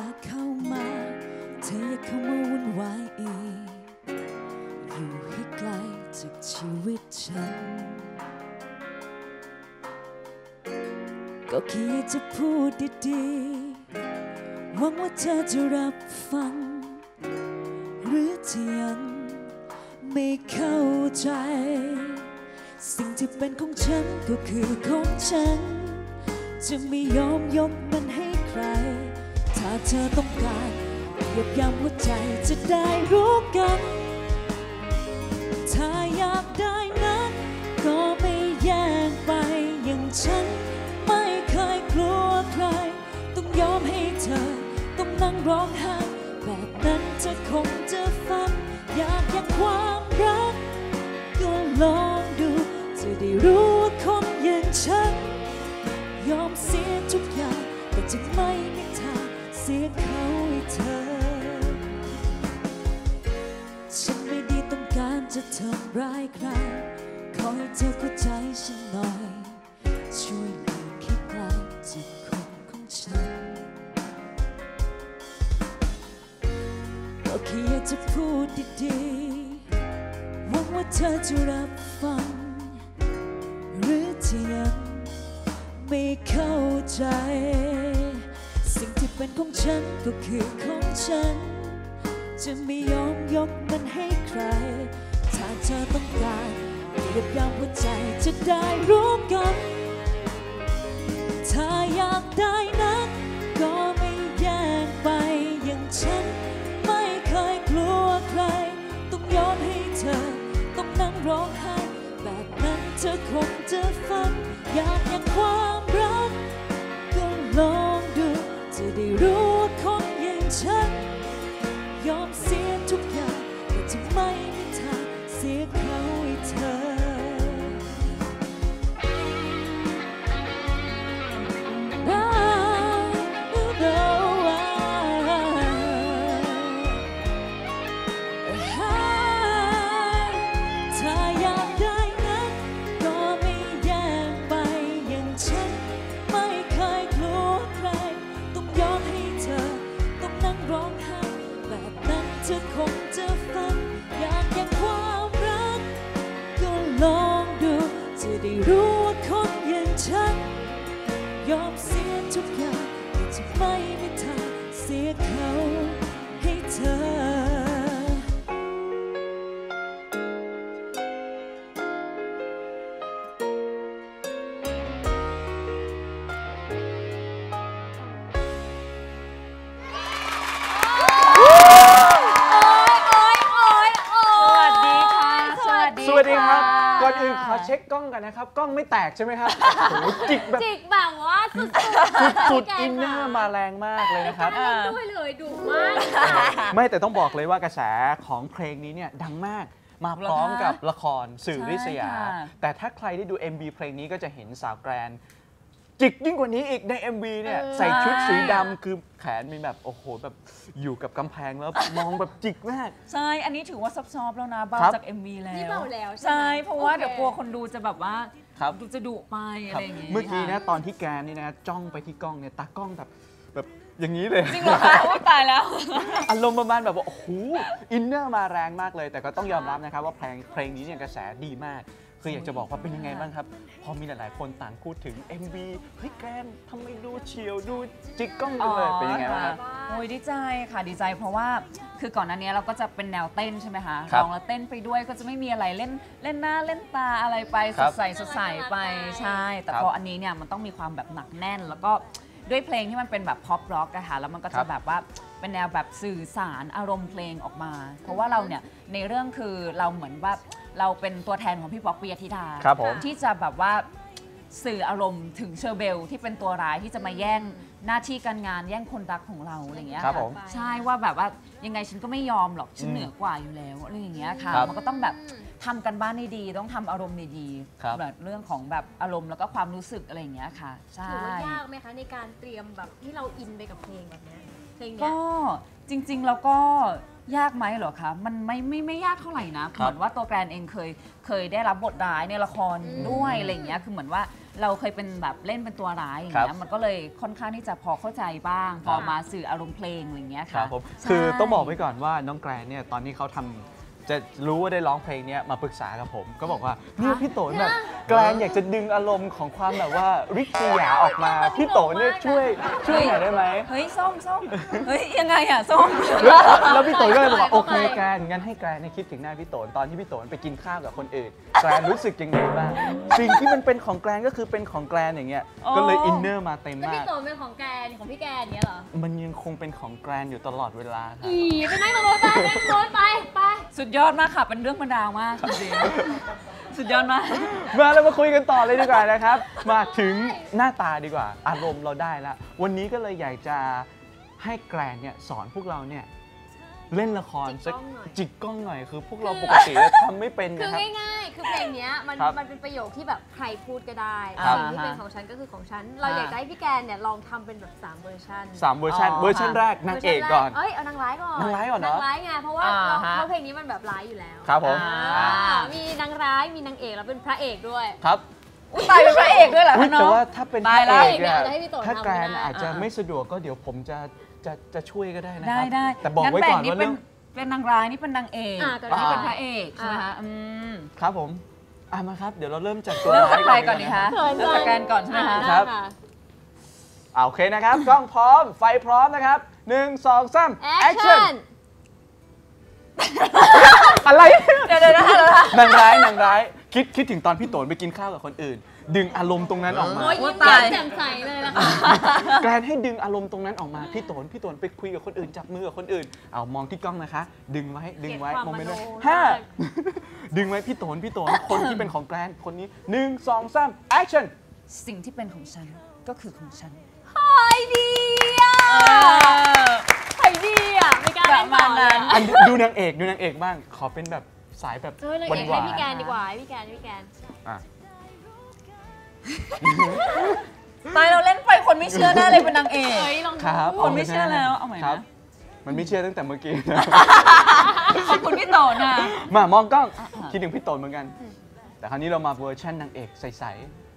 เข้ามาเธออย่าเข้ามาวุ่นวายอีกอยู่ให้ไกลจากชีวิตฉันก็แค่อยากจะพูดดีๆหวังว่าเธอจะรับฟังหรือจะยังไม่เข้าใจสิ่งที่เป็นของฉันก็คือของฉันจะไม่ยอมยกมันให้ใครถ้าเธอต้องการเหยียบย่ำหัวใจจะได้รู้กันถ้าอยากได้นั้นก็ไม่แย่งไปอย่างฉันไม่เคยกลัวใครต้องยอมให้เธอต้องนั่งร้องไห้แบบนั้นเธอคงจะฟังอยากความรักก็ลองดูจะได้รู้ว่าคนอย่างฉันยอมเสียทุกอย่างแต่จะไม่มีทางเสียเขาให้เธอฉันไม่ได้ต้องการจะทำร้ายใครขอให้เธอเข้าใจฉันหน่อยช่วยหลีกให้ไกลจากคนของฉันก็แค่อยากจะพูดดีๆหวังว่าเธอจะรับฟังหรือจะยังไม่เข้าใจสิ่งที่เป็นของฉันก็คือของฉันจะไม่ยอมยกมันให้ใครถ้าเธอต้องการเหยียบย่ำหัวใจจะได้รู้กันถ้าอยากได้นั้นก็ไม่แย่งไปอย่างฉันไม่เคยกลัวใครต้องยอมให้เธอต้องนั่งร้องไห้แบบนั้นเธอคงจะฟังอยากความรักก็ลองดูจะได้รู้ว่าคนอย่างฉันยอมเสียทุกอย่างแต่จะไม่มีทางเสียเขาให้เธอเธอคงจะฟังอยากความรักก็ลองดูจะได้รู้ว่าคนอย่างฉันยอมเสียทุกอย่างแต่จะไม่มีทางเสียเขาให้เธอสวัสดีครับก่อนอื่นขอเช็คกล้องกันนะครับกล้องไม่แตกใช่ไหมครับโอ้โหจิกแบบว่าสุดอินเนอร์มาแรงมากเลยนะครับด้วยเลยดุมากไม่แต่ต้องบอกเลยว่ากระแสของเพลงนี้เนี่ยดังมากมาพร้อมกับละครสื่อริษยาแต่ถ้าใครได้ดู MV เพลงนี้ก็จะเห็นสาวแกรนจิกยิ่งกว่านี้อีกใน MV เนี่ยใส่ชุดสีดำคือแขนมีแบบโอ้โหแบบอยู่กับกำแพงแล้วมองแบบจิกมากใช่อันนี้ถือว่าซับซ้อนแล้วนะเบาจาก MV แล้วนี่เบาแล้วใช่เพราะว่าเดี๋ยวกลัวคนดูจะแบบว่าดูจะดุไปอะไรอย่างงี้เมื่อกี้นะตอนที่แกนี่นะจ้องไปที่กล้องเนี่ยตากล้องแบบอย่างนี้เลยจริงเหรอคะตายแล้วอารมณ์ประมาณแบบว่าโอ้โหอินเนอร์มาแรงมากเลยแต่ก็ต้องยอมรับนะครับว่าเพลงนี้เนี่ยกระแสดีมากคืออยากจะบอกว่าเป็นยังไงบ้างครับพอมีหลายๆคนต่างพูดถึง MV เฮ้ยแกรนทำไมดูเฉียวดูจิกกล้องกันเลยเป็นยังไงบ้างครับโอ้ยดีใจค่ะดีใจเพราะว่าคือก่อนหน้านี้เราก็จะเป็นแนวเต้นใช่ไหมคะร้องแล้วเต้นไปด้วยก็จะไม่มีอะไรเล่นหน้าเล่นตาอะไรไปสดใสไปใช่แต่พออันนี้เนี่ยมันต้องมีความแบบหนักแน่นแล้วก็ด้วยเพลงที่มันเป็นแบบพ็อปร็อกอะค่ะแล้วมันก็จะแบบว่าเป็นแนวแบบสื่อสารอารมณ์เพลงออกมาเพราะว่าเราเนี่ยในเรื่องคือเราเหมือนว่าเราเป็นตัวแทนของพี่ป๊อกปิยธิดาที่จะแบบว่าสื่ออารมณ์ถึงเชอร์เบลที่เป็นตัวร้ายที่จะมาแย่งหน้าที่การงานแย่งคนรักของเราอะไรอย่างเงี้ยค่ะใช่ว่าแบบว่ายังไงฉันก็ไม่ยอมหรอกฉันเหนือกว่าอยู่แล้วอะไรอย่างเงี้ยค่ะมันก็ต้องแบบทำกันบ้านดีๆต้องทำอารมณ์ดีๆแบบเรื่องของแบบอารมณ์แล้วก็ความรู้สึกอะไรอย่างเงี้ยค่ะใช่ถือว่ายากไหมคะในการเตรียมแบบที่เราอินไปกับเพลงแบบนี้เพลงนี้ก็จริงๆแล้วก็ยากไหมเหรอคะมันไม่ยากเท่าไหร่นะเหมือนว่าตัวแกรนเองเคยได้รับบทร้ายในละครด้วยอะไรอย่างเงี้ยคือเหมือนว่าเราเคยเป็นแบบเล่นเป็นตัวร้ายอย่างครัเงี้บยมันก็เลยค่อนข้างที่จะพอเข้าใจบ้าง พอมาสื่ออารมณ์เพลงอะไรอย่างเงี้ยคค่ะรับผมใช่คือต้องบอกไว้ก่อนว่าน้องแกรนเนี่ยตอนนี้เขาทำจะรู้ว่าได้ร้องเพลงเนี้ยมาปรึกษากับผม ก็บอกว่าเนี่ยพี่โตนแบบแกรนอยากจะดึงอารมณ์ของความแบบว่าริษยาออกมาพี่โตนเนี่ยช่วยหน่อยได้ไหมเฮ้ยส้มเฮ้ยยังไงอะส้มแล้วพี่โตนก็เลยบอกว่าโอเคแกรนงั้นให้แกรนเนี่ยคิดถึงหน้าพี่โตนตอนที่พี่โตนไปกินข้าวกับคนอื่นแกรนรู้สึกยังไงบ้างสิ่งที่มันเป็นของแกรนก็คือเป็นของแกรนอย่างเงี้ยอ๋อก็เลยอินเนอร์มาเต็มแล้วมาพี่กโตเป็นของแกนของพี่แกนเนี้ยเหรอมันยังคงเป็นของแกรนอยู่ตลอดเวลาครับอีไปนั่งตรงโน้นไปนั่งตรงโน้นไปสุดยอดมากค่ะเป็นเรื่องบรรดาวมากจริงๆสุดยอดมากมาเรามาคุยกันต่อเลยดีกว่านะครับ มาถึงหน้าตาดีกว่า อารมณ์เราได้แล้ว วันนี้ก็เลยอยากจะให้แกรนเนี่ยสอนพวกเราเนี่ยเล่นละครสักจิกกล้องหน่อยคือพวกเราปกติแล้วทำไม่เป็นคือนะครับง่ายๆ คือเพลงเนี้ยมันครับมันเป็นประโยคที่แบบใครพูดก็ได้ครับสิ่งที่เป็นของฉันก็คือของฉัน เราอยากได้พี่แกนเนี่ยลองทำเป็นแบบ3เวอร์ชัน 3 เวอร์ชันอ๋อเวอร์ชันแรกนางเอกก่อนเอ้ยเอานางร้ายก่อนนางร้ายก่อนเหรอนางร้ายไงเพราะว่าฮะเพราะเพลงนี้มันแบบร้ายอยู่แล้วครับผมอ่ามีนางร้ายมีนางเอกแล้วเป็นพระเอกด้วยครับอุ๊ยตายเป็นพระเอกด้วยเหรออุ๊ยคะน้แต่องว่าถ้าเป็นพตายระแล้วเอกเนี่ยเดี๋ยวให้พี่โตถ้าทำแกรนก็ได้อาจจะไม่สะดวกก็เดี๋ยวผมจะช่วยก็ได้นะคได้รับได้แต่บอกไว้ก่อนว่าเรื่องเป็นนางร้ายนี่เป็นนางเอกก็นี่ได้เป็นพระเอกใช่ไหมคะครับผมมาครับเดี๋ยวเราเริ่มจากตัวเริ่มจากใครร้ายก่อนดีคะเขินจังเริ่มจากแกรนก่อนใช่ไหมคะครับ โอเคนะครับกล้องพร้อมไฟพร้อมนะครับ1 2 3 แอคชั่นอะไรเดี๋ยวนะคะนางร้ายคิดถึงตอนพี่โตนไปกินข้าวกับคนอื่น ดึงอารมณ์ตรงนั้นออกมาโอ้ยยิ้มตายแจ่มใสเลยล่ะค่ะการให้ดึงอารมณ์ตรงนั้นออกมาพี่โตนไปคุยกับคนอื่นจับมือกับคนอื่นเอามองที่กล้องนะคะ ดึงไว้เกลียดความโมเมนต์ไว้มโนห้ามากดึงไว้พี่โตนคนที่เป็นของแกรนคนนี้1 2 3 action สิ่งที่เป็นของฉันก็คือของฉันไอ้ดีอ่ะไอ้ดีอ่ะไม่กล้าเล่นต่อเลยอันดูนางเอกบ้างขอเป็นแบบสายแบบนางหเอกวาให้นพี่แกนดีกว่าให้พี่แกนๆอ่ะตายเราเล่นไปคนไม่เชื่อแน่เลยเป็นนางเอกเฮ้ยลองคดูรับคนไม่เชื่อแล้วเอาใหม่นะครับ มันไม่เชื่อตั้งแต่เมื่อกี้นะขอบคุณพี่โตนะมามองกล้องคิดถึงพี่โตนเหมือนกัน แต่คราวนี้เรามาเวอร์ชันนางเอกใส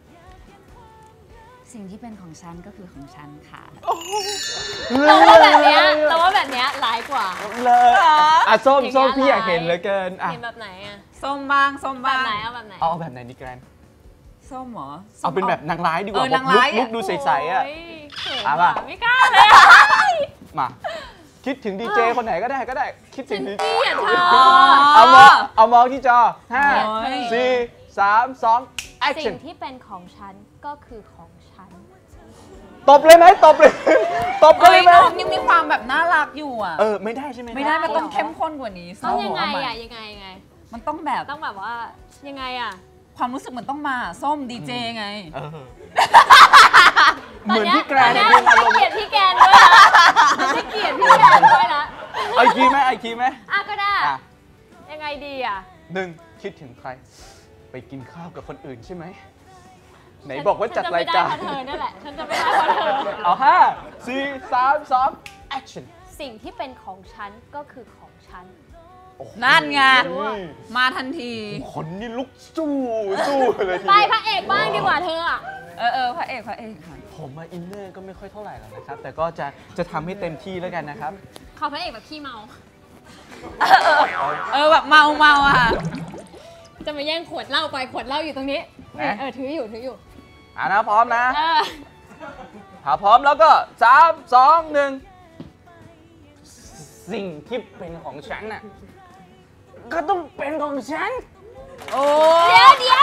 สิ่งที่เป็นของฉันก็คือของฉันค่ะๆเราว่าแบบเนี้ยร้ายกว่าเลยอ่ะส้มอย่างเงี้ยพี่อยากลายเห็นเหลือเกินอ่ะเห็นแบบไหนอ่ะส้มบ้างส้มแบบบ้างไหนเอาแบบไหนเอาแบบไหนดีแกรนส้มเหรอเอาเป็นแบบนางร้ายดีกว่านางร้ายลุกดูใสๆอ่ะโยเขินอ่ะว่ะมาไม่กล้าเลยอ่ะมา คิดถึงดีเจคนไหนก็ได้ คิดถึงดีเกลียดเธอเอามองที่จอโอ้ย 5 4 3 2 สิ่ action งที่เป็นของฉันก็คือของฉันตบเลยไหมตบเลย ตบกันเฮ้เลย ยไหมน้องยังมีความแบบน่ารักอยู่อ่ะไม่ได้ใช่ไหมไม่ได้มันต้องเข้มข้นกว่านี้ต้องยังไงส้มบอกว่าอ่ะยังไงมันต้องแบบต้องแบบว่ายังไงอ่ะความรู้สึกมันต้องมาส้มดีเจไงเหมือนพี่แกรนตเนี่อยเป็นอารมไม่ณ์เกลียดพี่แกนด้วยนะไม่เกลียดพี่แกนด้วยนะไอคีไหมอ่ะก็ได้อ่ะยังไงดีอ่ะคิดถึงใคร ไปกินข้าวกับคนอื่นใช่ไหม ไหนบอกว่าจัดรายการฉันจะไม่ได้เพราะเธอนั่นแหละ ฉันจะไม่ได้เพราะเธอเอา5 4 3 2 action สิ่งที่เป็นของฉันก็คือของฉันโอ้โหนั่นไง มาทันทีคนนี่ลุกสู้เลยทีไปเดียวพระเอกบ้างดีกว่าเธออ่ะพระเอกค่ะผมมาอินเนอร์ก็ไม่ค่อยเท่าไหร่หรอกนะครับ แต่ก็จะทำให้เต็มที่แล้วกันนะครับขอพระเอกแบบขี้เมาแบบเมาอ่ะจะมาแย่งขวดเหล้าไปขวดเหล้าอยู่ตรงนี้ไหนถืออยู่นะพร้อมนะอถ้าพร้อมแล้วก็ 3 2 1 สิ่งที่เป็นของฉันน่ะก็ต้องเป็นของฉันโอ้เดี๋ยว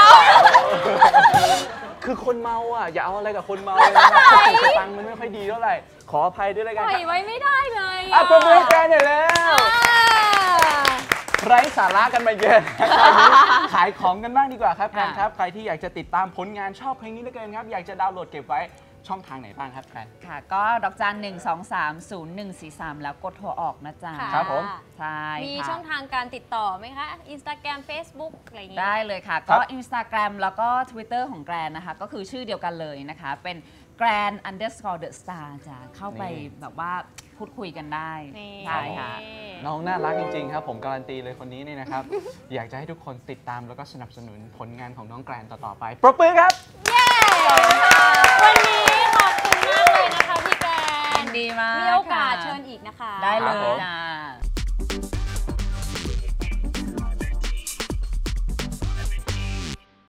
คือคนเมาอ่ะอย่าเอาอะไรกับคนเมาเลยนะครับสติสตังค์มันไม่ค่อยดีเท่าไหร่ขออภัยด้วยแล้วปกันล่อยไว้ไม่ได้เลยอ่ะประเมินกันหน่อยแล้ว ไร้สาระกันมาเยอะคราวนี้ขายของกันบ้างดีกว่าครับกันครับ ใครที่อยากจะติดตามผลงานชอบเพลงนี้เหลือเกินครับ อยากจะดาวน์โหลดเก็บไว้ช่องทางไหนบ้างครับกันค่ะ ก็ดอกจัน1230143แล้วกดโทรออกนะจ๊ะค่ะครับผมใช่มีค่ะช่องทางการติดต่อไหมคะ Instagram Facebook อะไรอย่างงี้ได้เลยค่ะครัก็บ Instagram แล้วก็ Twitter ของแกรนนะคะ ก็คือชื่อเดียวกันเลยนะคะ เป็น grand_the_star จะเข้าไปแบบว่าพูดคุยกันได้นี่ใช่ค่ะน้องน่ารักจริงๆครับผมการันตีเลยคนนี้นี่นะครับ อยากจะให้ทุกคนติดตามแล้วก็สนับสนุนผลงานของน้องแกรนต่อๆไปปรบมือครับเย้วันนี้ขอบคุณมากเลยนะคะพี่แกรนดีมากมีโอกาสเชิญอีกนะคะได้เลครับผยมนะ